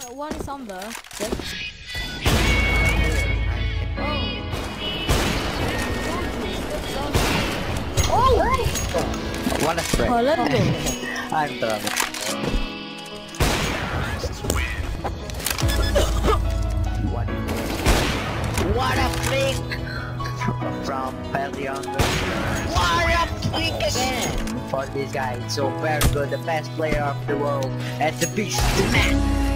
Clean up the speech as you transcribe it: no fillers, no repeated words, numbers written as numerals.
one is on the. Oh! What a strike. I'm done. What a flick from Pelion. What a flick again for this guy. So very good, the best player of the world, and the beast man.